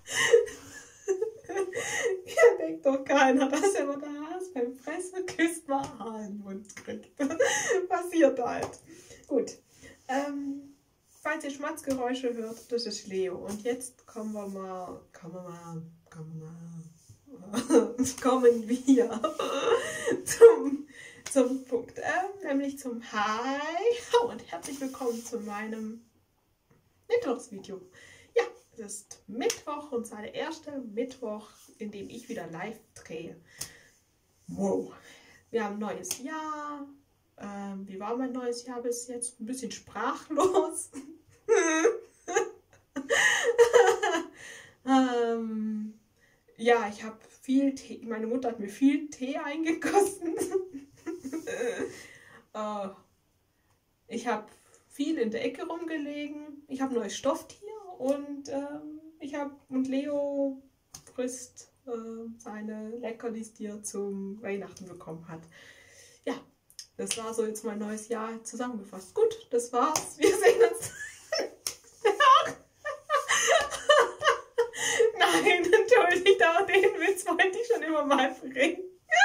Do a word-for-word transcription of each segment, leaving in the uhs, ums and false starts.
Ja, denkt doch keiner, dass wenn man der Hase beim Fressen küsst, mal Haar in den Mund kriegt. Passiert halt. Gut. Ähm, falls ihr Schmatzgeräusche hört, das ist Leo. Und jetzt kommen wir mal, kommen wir mal, kommen wir mal, kommen wir zum, zum Punkt, äh, nämlich zum Hi und herzlich willkommen zu meinem Mittwochsvideo. Ja, es ist Mittwoch und zwar der erste Mittwoch, in dem ich wieder live drehe. Wow, wir haben ein neues Jahr. Ähm, wie war mein neues Jahr bis jetzt? Ein bisschen sprachlos. ähm, ja, ich habe viel Tee. Meine Mutter hat mir viel Tee eingegossen. äh, ich habe viel in der Ecke rumgelegen. Ich habe ein neues Stofftier und ähm, ich habe und Leo frisst äh, seine Leckerlis, die er zum Weihnachten bekommen hat. Ja, das war so jetzt mein neues Jahr zusammengefasst. Gut, das war's. Wir sehen uns. Nein, entschuldigt, aber den Witz wollte ich schon immer mal bringen.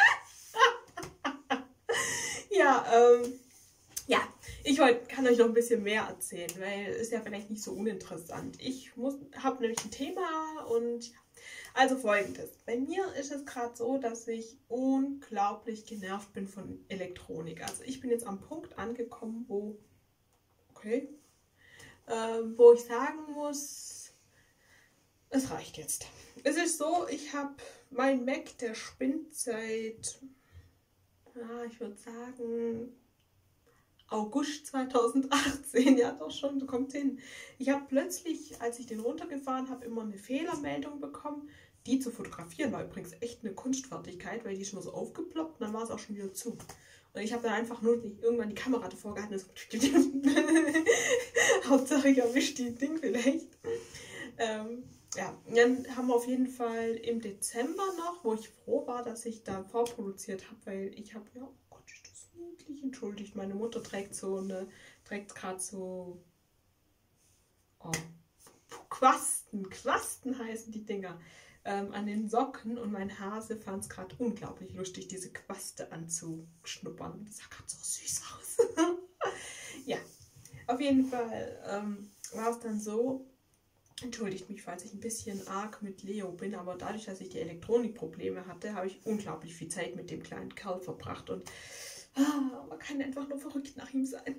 Ja, ähm, ja, ich wollt, kann euch noch ein bisschen mehr erzählen, weil es ist ja vielleicht nicht so uninteressant. Ich habe nämlich ein Thema und ja. Also folgendes, bei mir ist es gerade so, dass ich unglaublich genervt bin von Elektronik. Also ich bin jetzt am Punkt angekommen, wo, okay, äh, wo ich sagen muss, es reicht jetzt. Es ist so, ich habe mein Mac, der spinnt seit, ja, ich würde sagen, August zweitausendachtzehn, ja doch schon, kommt hin. Ich habe plötzlich, als ich den runtergefahren habe, immer eine Fehlermeldung bekommen. Die zu fotografieren war übrigens echt eine Kunstfertigkeit, weil die ist nur so aufgeploppt und dann war es auch schon wieder zu. Und ich habe dann einfach nur die, irgendwann die Kamera davor gehalten. So Hauptsache ich erwische die Ding vielleicht. Ähm, ja, dann haben wir auf jeden Fall im Dezember noch, wo ich froh war, dass ich da vorproduziert habe, weil ich habe ja, oh Gott, ist das niedlich, entschuldigt, meine Mutter trägt so eine, trägt gerade so, oh, Quasten, Quasten heißen die Dinger, ähm, an den Socken und mein Hase fand es gerade unglaublich lustig, diese Quaste anzuschnuppern. Das sah gerade so süß aus. Ja, auf jeden Fall ähm, war es dann so, entschuldigt mich, falls ich ein bisschen arg mit Leo bin, aber dadurch, dass ich die Elektronikprobleme hatte, habe ich unglaublich viel Zeit mit dem kleinen Kerl verbracht und ah, man kann einfach nur verrückt nach ihm sein.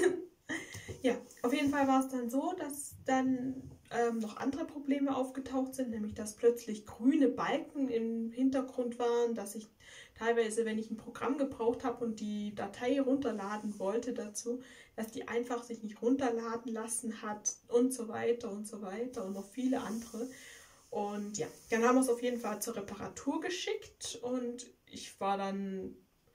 Ja, auf jeden Fall war es dann so, dass dann ähm, noch andere Probleme aufgetaucht sind, nämlich dass plötzlich grüne Balken im Hintergrund waren, dass ich teilweise, wenn ich ein Programm gebraucht habe und die Datei runterladen wollte dazu, dass die einfach sich nicht runterladen lassen hat und so weiter und so weiter und noch viele andere. Und ja, dann haben wir es auf jeden Fall zur Reparatur geschickt und ich war dann,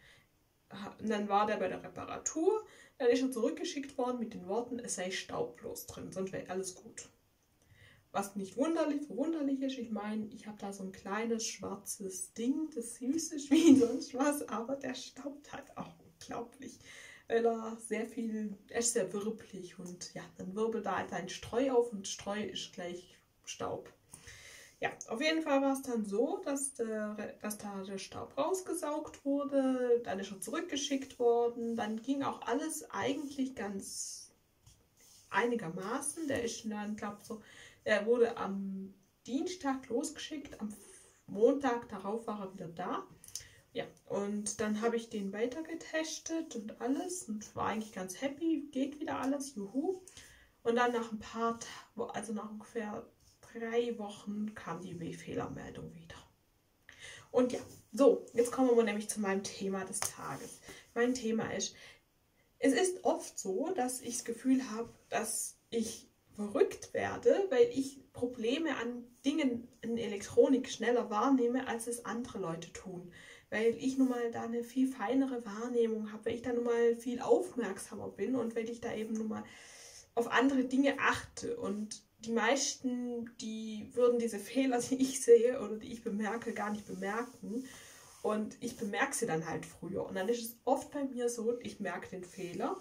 dann war der bei der Reparatur. Dann ist er zurückgeschickt worden mit den Worten, es sei staublos drin, sonst wäre alles gut. Was nicht wunderlich, verwunderlich ist, ich meine, ich habe da so ein kleines schwarzes Ding, das süß ist wie sonst was, aber der staubt halt auch unglaublich, weil er sehr viel, er ist sehr wirbelig und ja, dann wirbelt da halt ein Streu auf und Streu ist gleich Staub. Ja, auf jeden Fall war es dann so, dass, der, dass da der Staub rausgesaugt wurde, dann ist er zurückgeschickt worden, dann ging auch alles eigentlich ganz einigermaßen. Der ist dann, glaube ich, so, der wurde am Dienstag losgeschickt, am Montag darauf war er wieder da. Ja, und dann habe ich den weiter getestet und alles und war eigentlich ganz happy, geht wieder alles, juhu. Und dann nach ein paar, also nach ungefähr drei Wochen kam die W-Fehlermeldung wieder. Und ja, so, jetzt kommen wir nämlich zu meinem Thema des Tages. Mein Thema ist, es ist oft so, dass ich das Gefühl habe, dass ich verrückt werde, weil ich Probleme an Dingen in Elektronik schneller wahrnehme, als es andere Leute tun. Weil ich nun mal da eine viel feinere Wahrnehmung habe, weil ich da nun mal viel aufmerksamer bin und weil ich da eben nun mal auf andere Dinge achte. Und die meisten, die würden diese Fehler, die ich sehe oder die ich bemerke, gar nicht bemerken. Und ich bemerke sie dann halt früher. Und dann ist es oft bei mir so, ich merke den Fehler.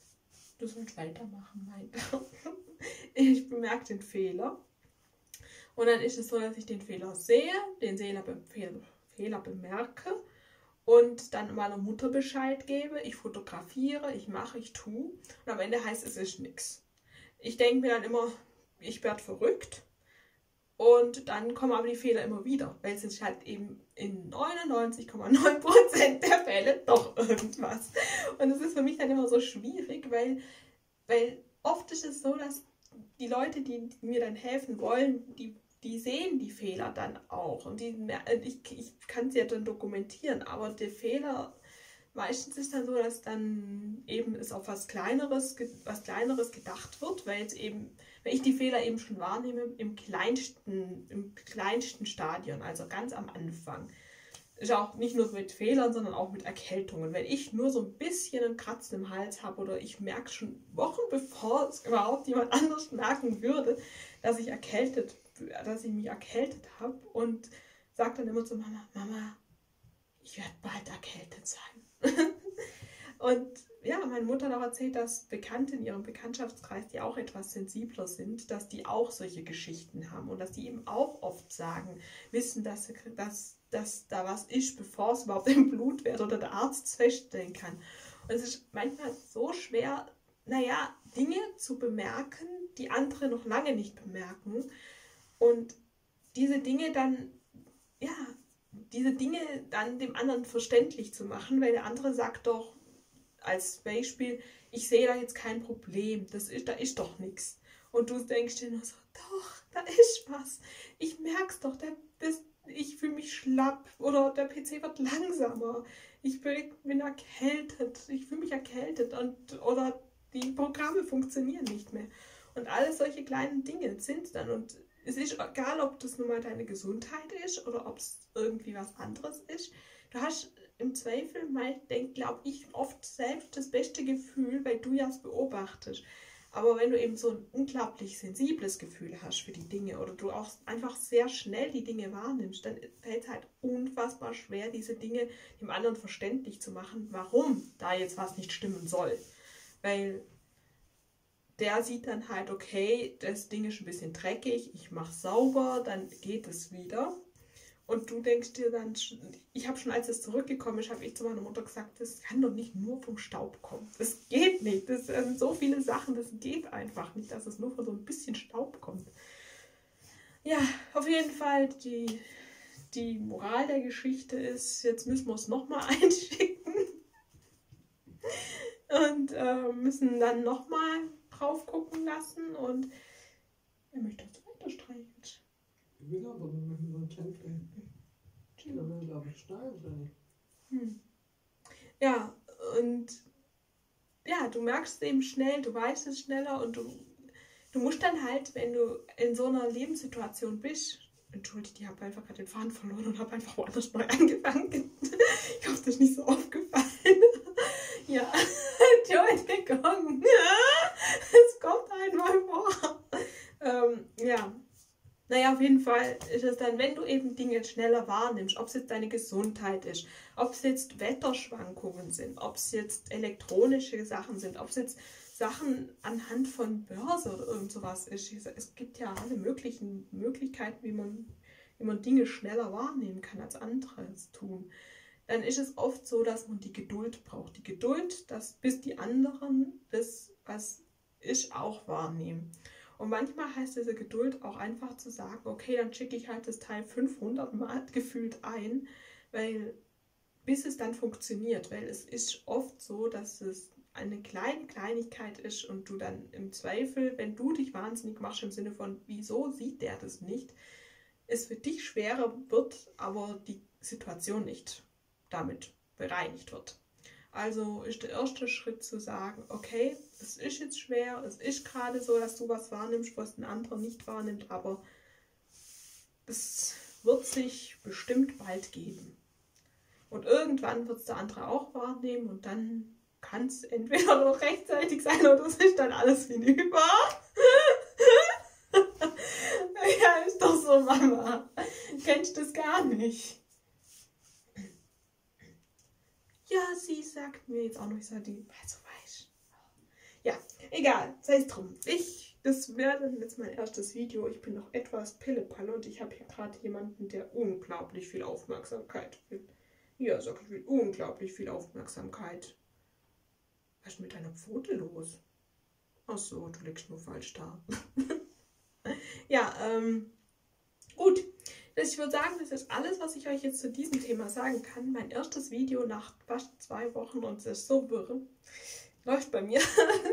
Du sollst weitermachen, weiter. Ich bemerke den Fehler. Und dann ist es so, dass ich den Fehler sehe, den Fehler, Fehler bemerke und dann meiner Mutter Bescheid gebe. Ich fotografiere, ich mache, ich tue. Und am Ende heißt es, es ist nichts. Ich denke mir dann immer, ich werde verrückt. Und dann kommen aber die Fehler immer wieder, weil es ist halt eben in neunundneunzig Komma neun Prozent der Fälle doch irgendwas. Und es ist für mich dann immer so schwierig, weil, weil oft ist es so, dass die Leute, die mir dann helfen wollen, die, die sehen die Fehler dann auch. Und die, ich, ich kann sie ja dann dokumentieren, aber der Fehler, meistens ist dann so, dass dann eben es auf was Kleineres, was Kleineres gedacht wird, weil es eben, wenn ich die Fehler eben schon wahrnehme, im kleinsten, im kleinsten Stadion, also ganz am Anfang. Ist auch nicht nur mit Fehlern, sondern auch mit Erkältungen. Wenn ich nur so ein bisschen einen Kratzen im Hals habe oder ich merke schon Wochen bevor es überhaupt jemand anders merken würde, dass ich erkältet, dass ich mich erkältet habe und sage dann immer zu Mama, Mama, ich werde bald erkältet sein. Und ja, meine Mutter hat auch erzählt, dass Bekannte in ihrem Bekanntschaftskreis, die auch etwas sensibler sind, dass die auch solche Geschichten haben und dass die eben auch oft sagen, wissen, dass, dass, dass da was ist, bevor es überhaupt im Blut wird oder der Arzt es feststellen kann. Und es ist manchmal so schwer, naja, Dinge zu bemerken, die andere noch lange nicht bemerken und diese Dinge dann, ja, diese Dinge dann dem anderen verständlich zu machen, weil der andere sagt doch, als Beispiel, ich sehe da jetzt kein Problem, das ist, da ist doch nichts. Und du denkst dir nur so, doch, da ist was. Ich merk's doch, der, das, ich fühle mich schlapp oder der P C wird langsamer. Ich bin, bin erkältet, ich fühle mich erkältet und, oder die Programme funktionieren nicht mehr. Und alle solche kleinen Dinge sind dann. Und es ist egal, ob das nun mal deine Gesundheit ist oder ob es irgendwie was anderes ist. Du hast im Zweifel mal, denk, glaube ich, oft selbst das beste Gefühl, weil du ja es beobachtest. Aber wenn du eben so ein unglaublich sensibles Gefühl hast für die Dinge oder du auch einfach sehr schnell die Dinge wahrnimmst, dann fällt es halt unfassbar schwer, diese Dinge dem anderen verständlich zu machen, warum da jetzt was nicht stimmen soll. Weil der sieht dann halt, okay, das Ding ist ein bisschen dreckig, ich mache sauber, dann geht es wieder. Und du denkst dir dann, ich habe schon, als es zurückgekommen ist, habe ich zu meiner Mutter gesagt, das kann doch nicht nur vom Staub kommen. Das geht nicht. Das sind so viele Sachen, das geht einfach nicht, dass es nur von so ein bisschen Staub kommt. Ja, auf jeden Fall, die, die Moral der Geschichte ist, jetzt müssen wir es nochmal einschicken. Und äh, müssen dann nochmal drauf gucken lassen. Und er möchte uns weiter streicheln. Ich will aber nur einen Tempel. Ich will, glaube ich, schneiden sein. Hm. Ja, und ja, du merkst es eben schnell, du weißt es schneller und du, du musst dann halt, wenn du in so einer Lebenssituation bist, entschuldigt, ich habe einfach gerade den Faden verloren und habe einfach woanders neu angefangen. Ich hoffe, das ist nicht so aufgefallen. Ja, Entschuldigung. Es kommt einmal vor. Ähm, ja. Naja, auf jeden Fall ist es dann, wenn du eben Dinge schneller wahrnimmst, ob es jetzt deine Gesundheit ist, ob es jetzt Wetterschwankungen sind, ob es jetzt elektronische Sachen sind, ob es jetzt Sachen anhand von Börse oder irgend sowas ist. Es gibt ja alle möglichen Möglichkeiten, wie man, wie man Dinge schneller wahrnehmen kann, als andere es tun. Dann ist es oft so, dass man die Geduld braucht. Die Geduld, dass bis die anderen das, was ist, auch wahrnehmen. Und manchmal heißt diese Geduld auch einfach zu sagen, okay, dann schicke ich halt das Teil fünfhundert Mal gefühlt ein, weil bis es dann funktioniert, weil es ist oft so, dass es eine kleine Kleinigkeit ist und du dann im Zweifel, wenn du dich wahnsinnig machst im Sinne von, wieso sieht der das nicht, es für dich schwerer wird, aber die Situation nicht damit bereinigt wird. Also ist der erste Schritt zu sagen, okay, es ist jetzt schwer, es ist gerade so, dass du was wahrnimmst, was ein anderer nicht wahrnimmt, aber es wird sich bestimmt bald geben. Und irgendwann wird es der andere auch wahrnehmen und dann kann es entweder noch rechtzeitig sein oder es ist dann alles hinüber. Ja, ist doch so, Mama. Kennst du das gar nicht? Ja, sie sagt mir jetzt auch noch, ich sage die, also weiß. Ja, egal, sei es drum. Ich das wäre dann jetzt mein erstes Video. Ich bin noch etwas Pillepalle und ich habe hier gerade jemanden, der unglaublich viel Aufmerksamkeit will. Ja, sag ich, will unglaublich viel Aufmerksamkeit. Was ist mit deiner Pfote los? Ach so, du liegst nur falsch da. Ja, ähm, gut. Ich würde sagen, das ist alles, was ich euch jetzt zu diesem Thema sagen kann. Mein erstes Video nach fast zwei Wochen und es ist so wirr. Läuft bei mir.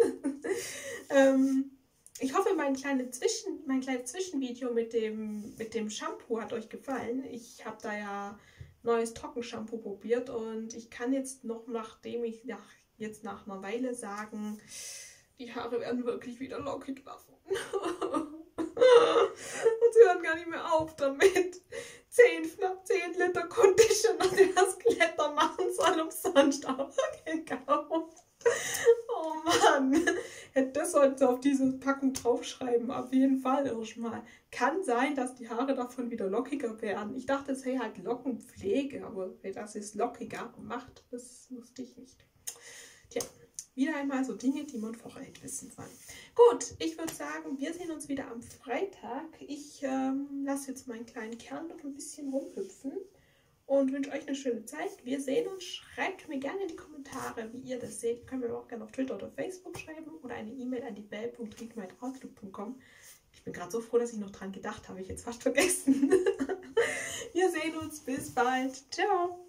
ähm, ich hoffe, mein, kleine Zwischen, mein kleines Zwischenvideo mit dem, mit dem Shampoo hat euch gefallen. Ich habe da ja neues Trockenshampoo probiert und ich kann jetzt noch, nachdem ich nach, jetzt nach einer Weile sagen, die Haare werden wirklich wieder lockig laufen. Und sie hören gar nicht mehr auf damit. zehn Liter Conditioner, der das Kletter machen soll, umsonst auch gekauft. Oh Mann. Das sollte auf diese Packung draufschreiben. Auf jeden Fall erstmal. Kann sein, dass die Haare davon wieder lockiger werden. Ich dachte, es sei halt Lockenpflege, aber wer das ist lockiger macht, das wusste ich nicht. Tja. Wieder einmal so Dinge, die man vorher hätte wissen sollen. Gut, ich würde sagen, wir sehen uns wieder am Freitag. Ich ähm, lasse jetzt meinen kleinen Kerl noch ein bisschen rumhüpfen und wünsche euch eine schöne Zeit. Wir sehen uns. Schreibt mir gerne in die Kommentare, wie ihr das seht. Könnt ihr mir auch gerne auf Twitter oder Facebook schreiben oder eine E-Mail an die bell punkt riedmeier at outlook punkt com. Ich bin gerade so froh, dass ich noch dran gedacht habe. Ich jetzt fast vergessen. Wir sehen uns. Bis bald. Ciao.